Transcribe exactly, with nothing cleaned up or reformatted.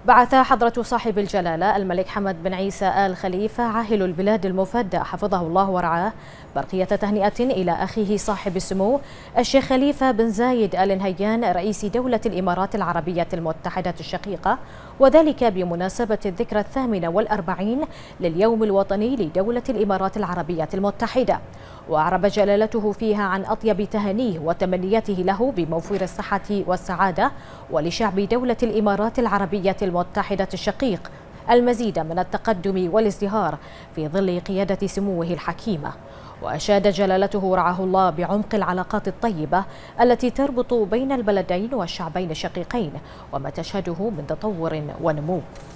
بعث حضرة صاحب الجلالة الملك حمد بن عيسى آل خليفة عاهل البلاد المفدى حفظه الله ورعاه برقية تهنئة إلى أخيه صاحب السمو الشيخ خليفة بن زايد آل نهيان رئيس دولة الإمارات العربية المتحدة الشقيقة، وذلك بمناسبة الذكرى الثامنة والأربعين لليوم الوطني لدولة الإمارات العربية المتحدة. وأعرب جلالته فيها عن أطيب تهانيه وتمنياته له بموفور الصحة والسعادة، ولشعب دولة الإمارات العربية المتحدة الشقيق المزيد من التقدم والازدهار في ظل قيادة سموه الحكيمة. وأشاد جلالته رعاه الله بعمق العلاقات الطيبة التي تربط بين البلدين والشعبين الشقيقين وما تشهده من تطور ونمو.